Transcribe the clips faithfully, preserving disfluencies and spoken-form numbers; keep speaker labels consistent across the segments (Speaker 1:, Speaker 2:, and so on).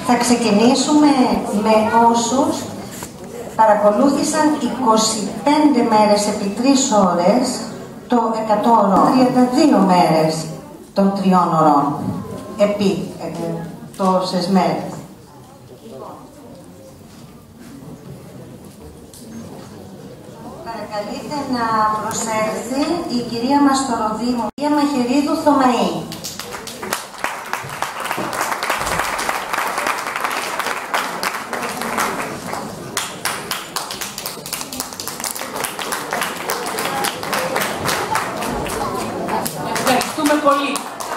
Speaker 1: Θα ξεκινήσουμε με όσους παρακολούθησαν είκοσι πέντε μέρες επί τρεις ώρες το εκατό ωρών, τριάντα δύο μέρες των τριών ωρών επί ε, τόσες μέρες. Παρακαλείται να προσέλθει η κυρία Μαστοροδήμου, η κυρία Μαχαιρίδου Θωμαή.
Speaker 2: Ευχαριστούμε πολύ.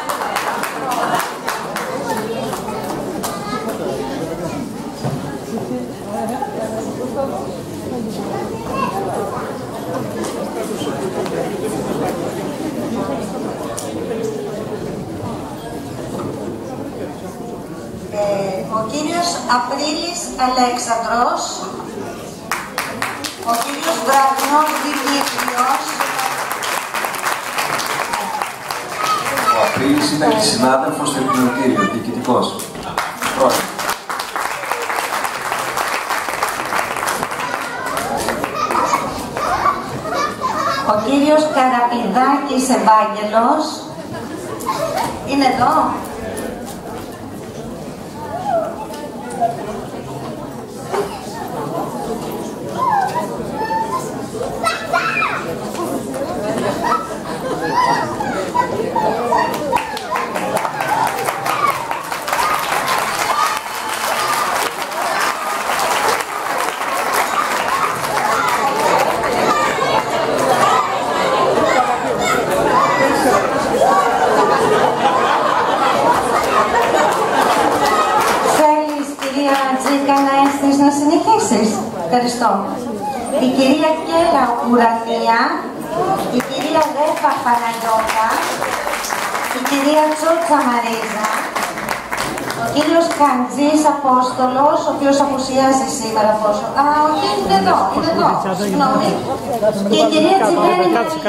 Speaker 1: Ο κύριος Απρίλης Αλέξανδρος, ο κύριος Βραχνός Δημήτριος.
Speaker 3: Ο Απρίλης ήταν και συνάδελφος στο επιμελητήριο, διοικητικός. Πρόεδρε.
Speaker 1: Ο κύριος Καραπηδάκης Ευάγγελος είναι εδώ. Να συνεχίσεις. Ευχαριστώ. Η κυρία Κέλα Ουρανία, η κυρία Ρέφα Παναγιώτα, η κυρία Τσότσα Μαρίζα, ο κύριος Καντζής Απόστολος, ο οποίος απουσιάζει σήμερα πόσο. Α, όχι, είναι εδώ, είναι εδώ. Συγγνώμη. Και η κυρία Τσιγάρη Μαρία.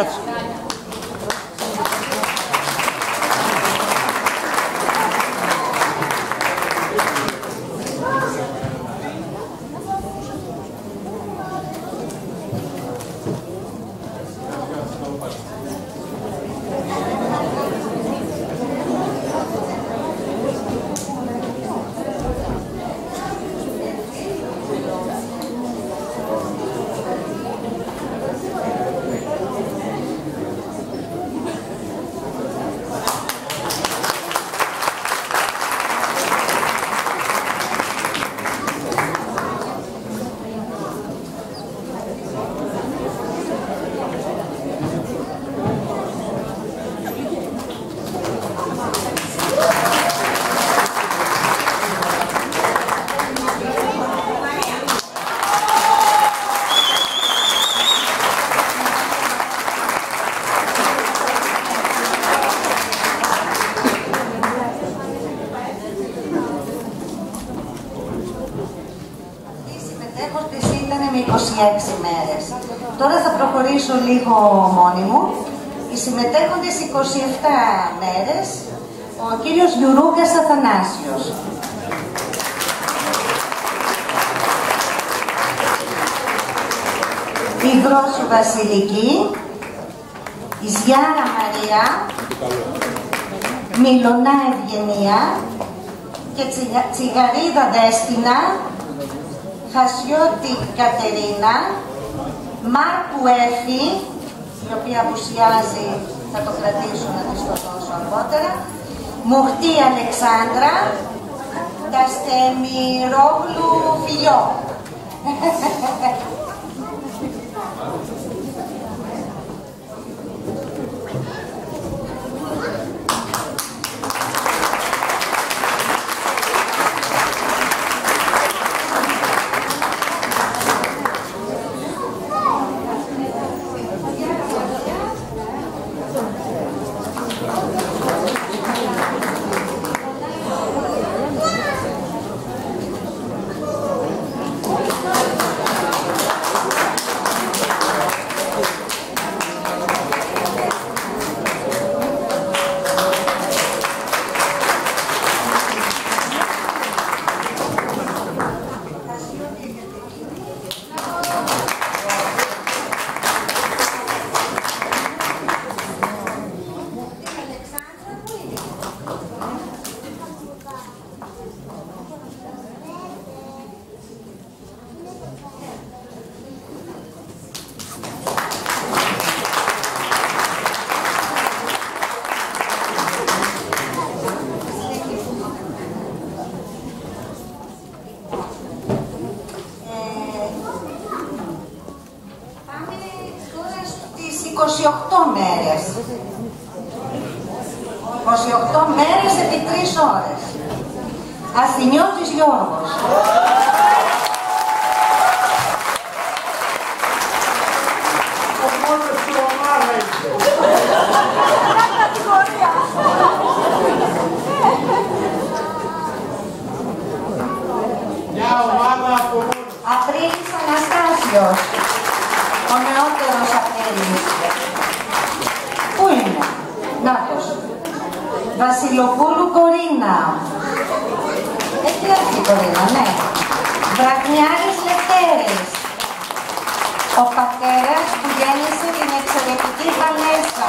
Speaker 1: είκοσι έξι μέρες. Τώρα θα προχωρήσω λίγο μόνη μου. Οι συμμετέχοντες είκοσι επτά μέρες, ο κύριος Γιουρούγκας Αθανάσιος. Η Δρόση Βασιλική, η Ζιάρα Μαρία, Μιλωνά Ευγενία και Τσιγαρίδα Δέστινα, Χασιώτη Κατερίνα, Μάρκου Έφη, η οποία απουσιάζει, θα το κρατήσω να της το δώσω αργότερα, Μουχτή Αλεξάνδρα, Καστεμιρόγλου Φιλιό. είκοσι οκτώ μέρες. είκοσι οκτώ μέρες επί τρεις ώρες. Αστινιώτης Γιώργος. Απρίλης Αναστάσιος, ο νεότερος Απρίλης. Πού είναι? Νάτος. Βασιλοπούλου Κορίνα. Έχει έρθει η Κορίνα, ναι. Βραχνιάρης Λευτέρης. Ο πατέρας που γέννησε την εξαιρετική Βαλέσσα.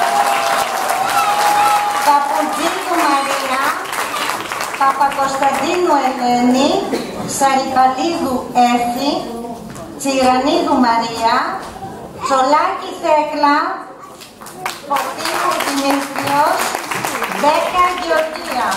Speaker 1: Παποντζίδου Μαρία, Παπακοσταντίνου Ελένη, Σαρυπαλίδου Έφη, Τσιρανίδου Μαρία, Τσολάκη Θέκλα, Φωτίου Δημήτριος, Μπέκα Γεωργία.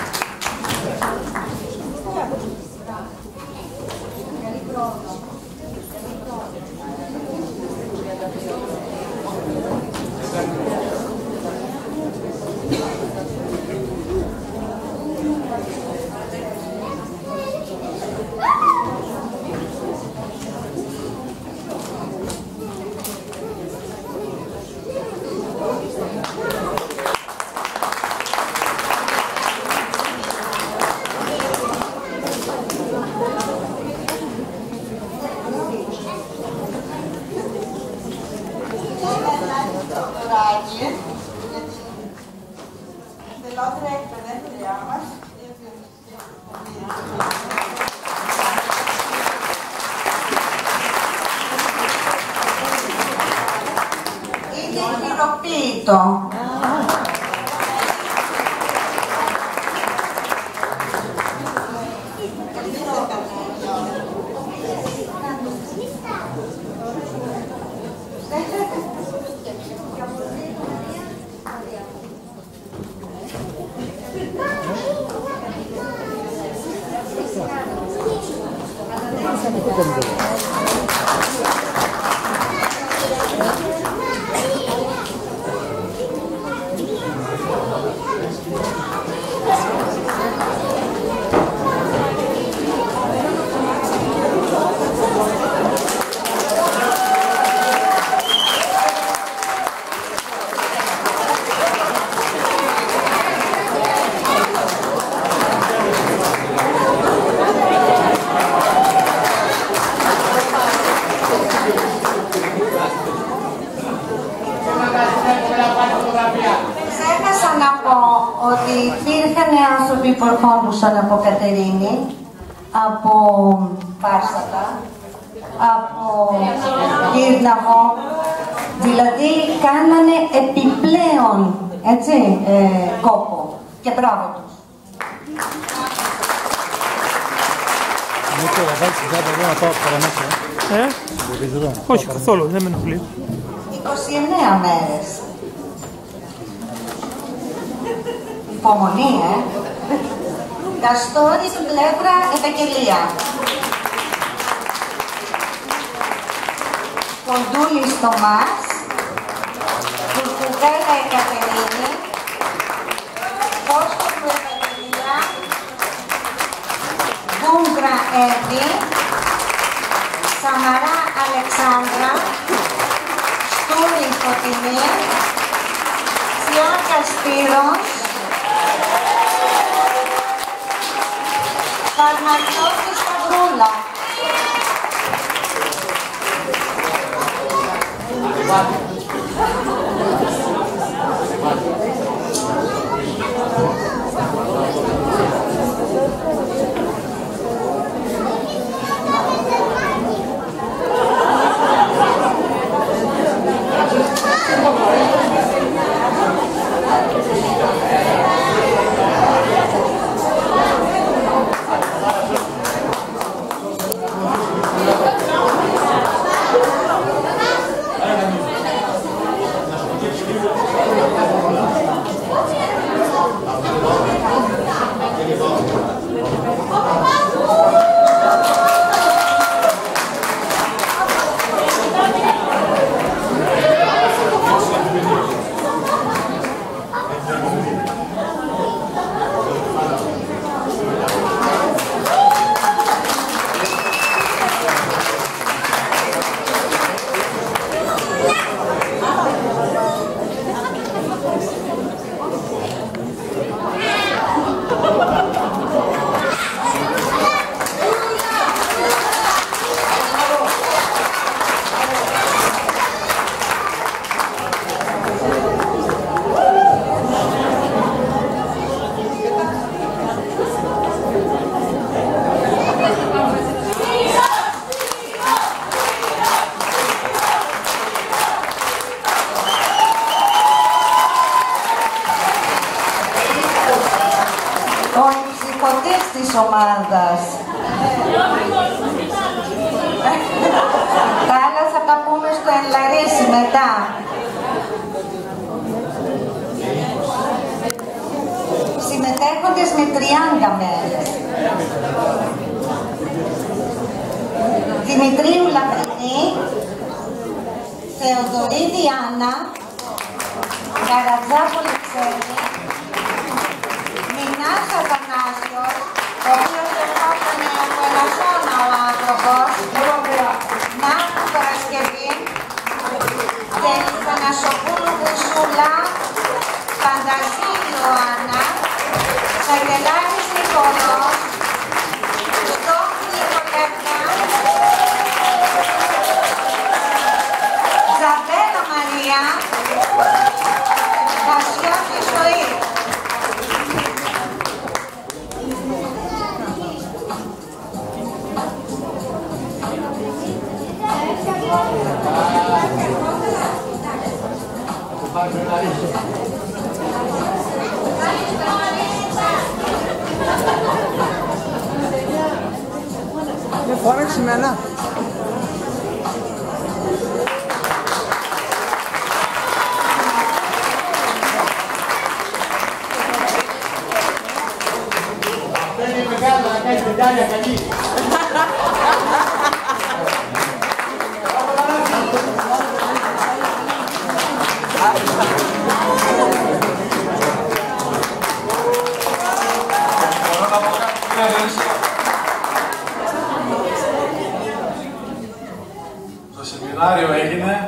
Speaker 1: Το. Που ερχόντουσαν από Κατερίνη, από Φάρσατα, από Κύρναβο, δηλαδή κάνανε επιπλέον, έτσι, ε, κόπο και μπράβο τους.
Speaker 2: Ε? Όχι καθόλου, δεν με ενοχλεί.
Speaker 1: είκοσι εννέα μέρες. Υπομονή, ε. Καστόρη στην πλεύρα Ευαγγελία. Κοντούλης Τομάς, Κουρκουβέλα Εκατερίνη, Κώστος Ευαγγελία, Δούγκρα Εύη, Σαμαρά Αλεξάνδρα, Στούρη Φωτεινή, Σιάκα Σπύρος, Καρμαλιώτη Σταυρούλα. Μετά. Συμμετέχοντες με τριάντα μέρες. Δημητρίου Λαμπρινή, Θεοδωρίδη Άννα, Καρατζάπολη Ξένη, Μινάς Αθανάσιος, ο οποίος ερχόταν από Ελασσόνα ο άνθρωπος, Νάκου Παρασκευή, και Θανασοπούλου Βρυσούλα, Φανταζή Ιωάννα, Σαγγελάκης Νικόλος, Στόχη Νικολέτα, Ζαμπέλα Μαρία, Βασιώτη Ζωή.
Speaker 4: Με φώναξε εμένα.
Speaker 5: Αυτό είναι μεγάλο, να κάνει πεντάλια καλή.
Speaker 6: Το σεμινάριο έγινε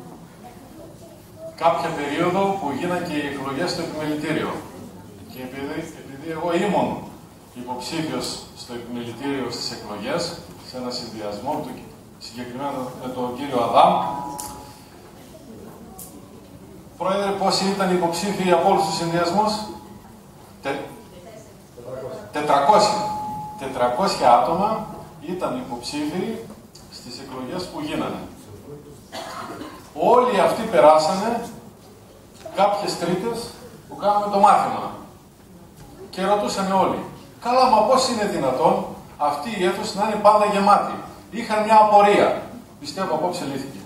Speaker 6: κάποια περίοδο που γίνανε και οι εκλογές στο επιμελητήριο. Και επειδή, επειδή εγώ ήμουν υποψήφιος στο επιμελητήριο στις εκλογές, σε ένα συνδυασμό, συγκεκριμένα με τον κύριο Αδάμ, Πρόεδρε, πόσοι ήταν υποψήφοι από όλους τους συνδυασμούς? Τε... τετρακόσια. τετρακόσια άτομα ήταν υποψήφοι στις εκλογές που γίνανε. Όλοι αυτοί περάσανε κάποιες τρίτες που κάναμε το μάθημα. Και ρωτούσαν όλοι, καλά, μα πώς είναι δυνατόν αυτή η αίθουσα να είναι πάντα γεμάτη? Είχαν μια απορία. Πιστεύω απόψε λύθηκε.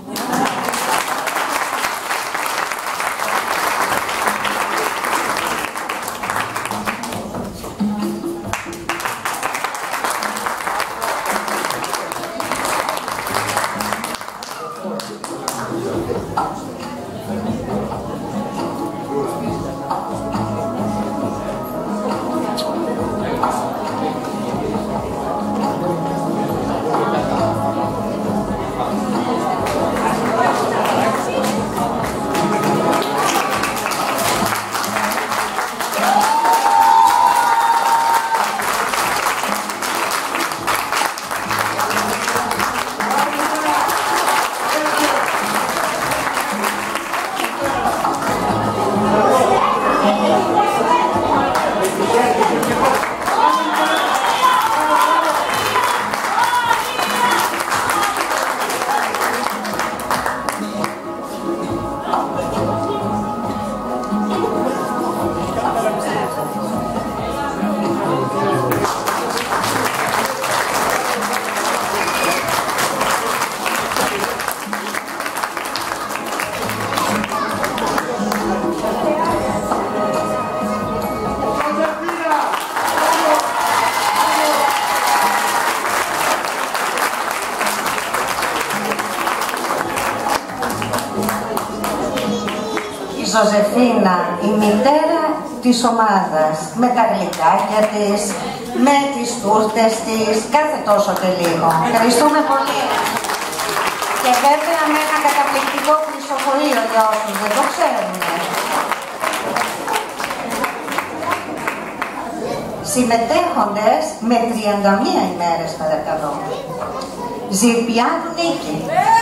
Speaker 1: Ζωζεφίνα, η μητέρα της ομάδας, με τα γλυκάκια της, με τις τούρτες της, κάθε τόσο και λίγο. Ευχαριστούμε πολύ. Και βέβαια με ένα καταπληκτικό πληροφορείο για όσους δεν το ξέρουν. Συμμετέχοντες με τριάντα μία ημέρες, παρακαλώ. Ζηρπιάδου Νίκη.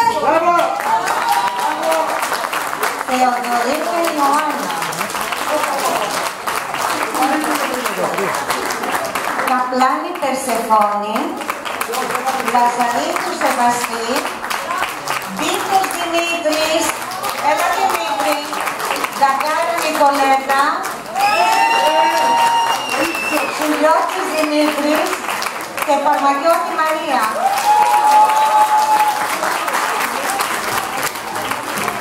Speaker 1: Θεοδωρίδη Ιωάννα. Καπλάνη Περσεφόνη. Λαζαρίτου Σεβαστή. Μπίκος Δημήτρης. Έλα Δημήτρη. Δακάρα Νικολέτα. Σουλιώτης Δημήτρης και Παρμαγιώτη Μαρία.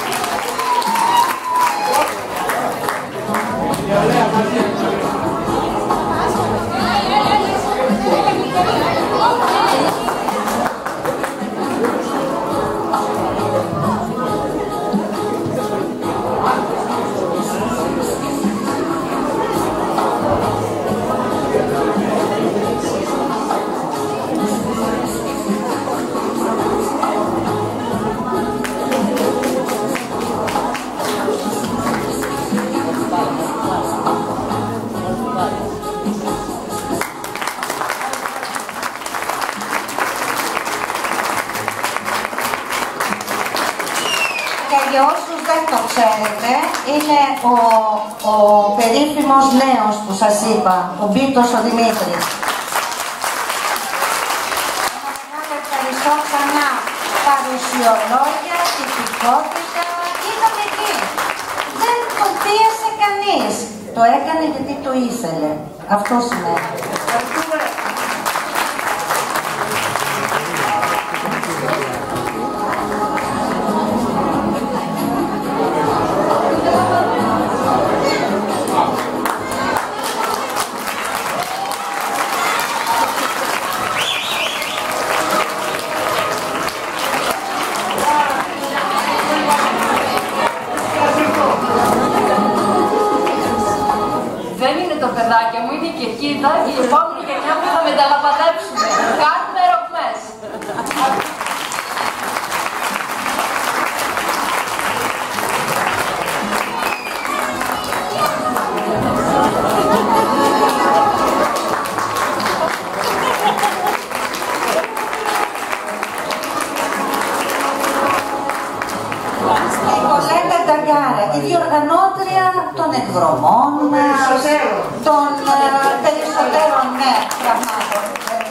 Speaker 1: για όσους δεν το ξέρετε, είναι ο, ο περίφημος νέος που σας είπα, ο Μπίτος ο Δημήτρης. Ένα ευχαριστώ ξανά. Παρουσιολόγια, τυπικότητα, ήταν εκεί. Δεν το πίεσε κανείς. Το έκανε γιατί το ήθελε. Αυτό σημαίνει.
Speaker 7: Παιδάκια μου είναι και κοίτα η επόμενη γενιά που θα μεταλαμπαδέψουμε. Κάνουμε ροκμές.
Speaker 1: Η διοργανώτρια των εκδρομών, των περισσότερων ναι, πραγμάτων.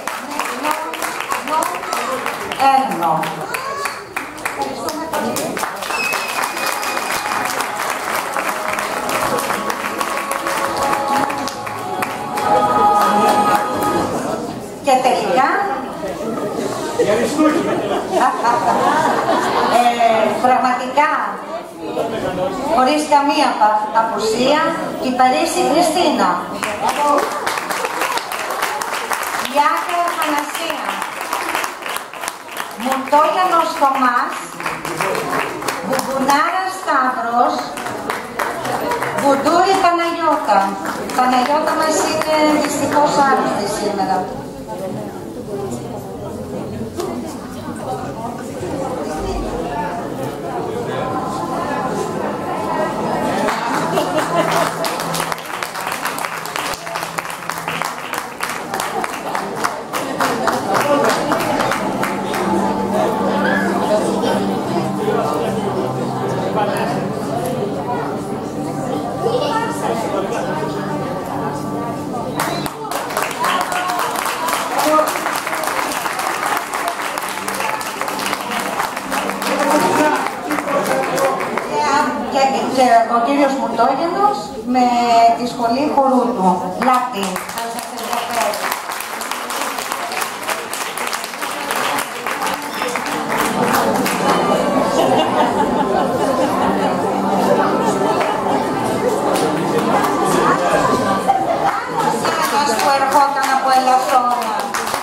Speaker 1: Έρνο. Και τελικά ε, πραγματικά χωρίς καμία απουσία, η Παρίσι Χριστίνα. Γιάκα Αθανασία. Μουρτόγιανος Θωμάς. Μπουμπουνάρα Σταύρος. Βουντούρη Παναγιώτα. Παναγιώτα μας είναι δυστυχώς άρρωστη σήμερα. Ο κύριος Μουρτόγενος με τη σχολή χορού του, Λάτι, αν σας ενδιαφέρει. Ένας που ερχόταν από Ελασσόνα.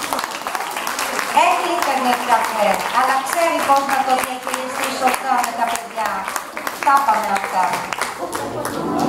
Speaker 1: Έκλειτανε καφέ, αλλά ξέρει πώς να το διαχειριστεί σωστά με τα παιδιά. Τα πάμε αυτά.